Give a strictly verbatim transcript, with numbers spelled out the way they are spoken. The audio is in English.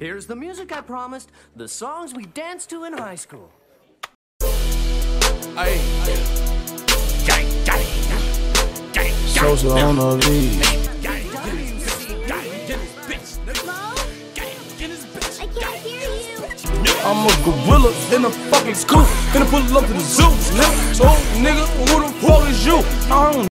Here's the music I promised, the songs we danced to in high school. Hey. Social on the lead. I can't hear you. I'm a gorilla in a fucking scoop. Gonna pull up to the zoo. Nigga, so nigga, who the fuck is you? I don't